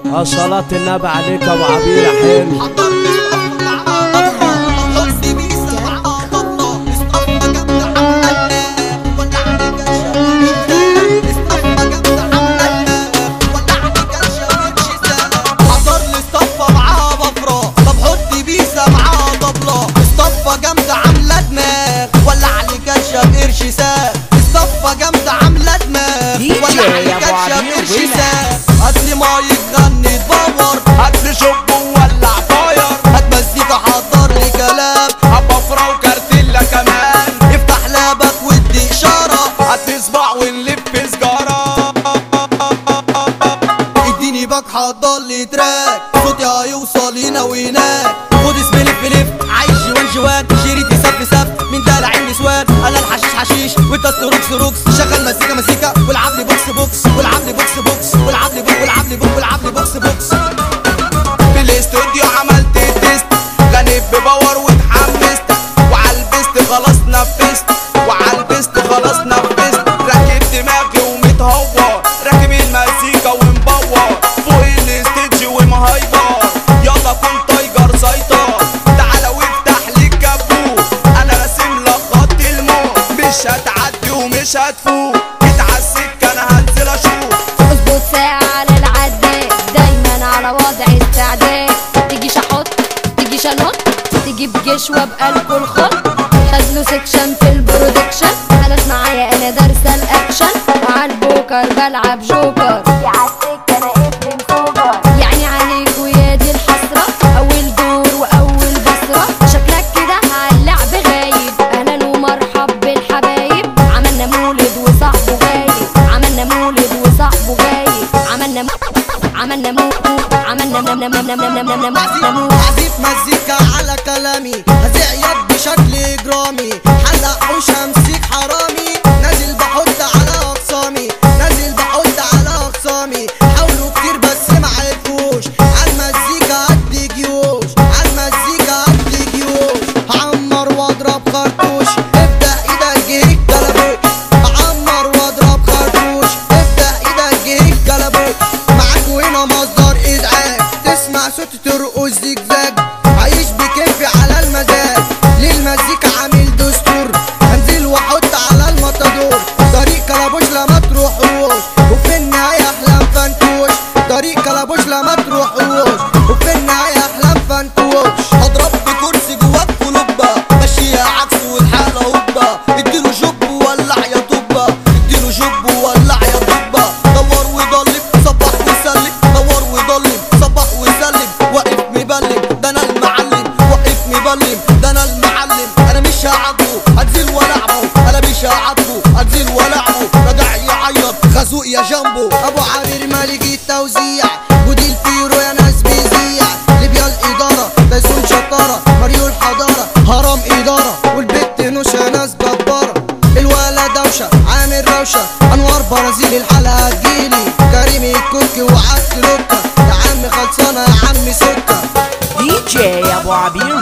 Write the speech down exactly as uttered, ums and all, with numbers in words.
صلاة النبي عليك يا ابو عبير حلو. الصفة جامدة عاملة دماغ ولا عليك قرش ساق. هاتلي مايك غني تبور، هاتلي شوب وولع فاير، هات مزيكا حضر لي كلام، هبفرة وكارتيلا كمان، افتح لابك وادي اشارة، هاتلي صباع ونلف سجارة. اديني باك حضر لي تراك، صوتي هيوصل هنا وهناك. خد اسمي لف لف عايش جوان جوان، شريطي سف سف من دلع النسوان. انا الحشيش حشيش وانت السروكس روكس، شغل مزيكا مزيكا والعب لي بوكس بوكس، والعب لي بوكس بوكس، والعب لي بوكس، والعب لي بوكس، والعب لي بوكس بوكس. في الاستوديو عملت تيست، غنيت بباور واتحمست، وعالبست خلاص نفست، وعالبست خلاص نفست. راكب دماغي ومتهور، راكب المزيكا ومبور، فوق الاستيدج ومهايبر. يلا كون تايجر سيطر، تعالى وافتح لي الكابوت، انا راسم لك خط الموت. مش هتعدي ومش هتفوت، جيت عالسكة انا هنزل اشوف. اظبط ساعة على العداد، دايما على وضع استعداد. تجيش احط تجيش انط، تجيب جيش وابقى لكل خط. خدله سكشن في البرودكشن، بلاش معايا انا دارسة الاكشن. وعالبوكر بلعب جوكر، يا عالسكة انا ابن سوبر. يعني عليك ويا دي الحسرة، اول دور واول بصرة. شكلك كده عاللعب غايب، اهلا ومرحب بالحبايب. عملنا مولد وصاحبه غايب، عملنا مولد وصاحبه غايب. عملنا م... عملنا مو عملنا نم نم نم نم نم نم نم. عزيف مزيكا على كلامي، هزيع يد بشكل اجرامي. حلق حوش همسيك حرامي، نازل بحط على اقسامي، نازل بحط على اقسامي. حاولوا كتير بس ما عرفوش، عالمزيكا قد جيوش، عالمزيكا قد جيوش. هعمر واضرب خرطوش، ابدأ ايدك جهيك جلبوش. هعمر واضرب خرطوش، ابدأ ايدك جهيك جلبوش. معاك وهنا مصدر ازعاج، تسمع صوت ترقص زجزاج. عايش بكيفي على المزاج، للمزيكا عامل دستور. هنزل واحط على المطادور، طريق كلبوش لما تروحوش، وفي النهاية احلام فانكوش. طريق كلبوش لما تروحوش، وفي النهاية احلام فانكوش. هضرب بكرسي جواك قلوبة، ماشية عكس والحالة هوبة. اديله جوب وولع يا طوبة، اديله جوب وولع يا طوبة. دور وضلم صبح وسلم، دور وضلم صبح وسلم. واقف مبلم ده انا المعلم، واقف مبلم ده انا المعلم. انا مش هعاتبه هنزل والعبه، انا مش هعاتبه هنزل والعبه. راجع يعيط خازوق يا جامبو. ابو عبير مالك التوزيع، ودي الفيرو يا ناس بيزيع. ليبيا الاداره تيسون شطاره، ماريو الحضاره هرم اداره. والبت نوشه ناس جباره، الولا دوشه عامل روشه. انوار برازيل الحلقه تجيلي، كريم الكوكي وعدت لوكا. يا عم خلصانه يا عم سكه. دي جي ابو عبير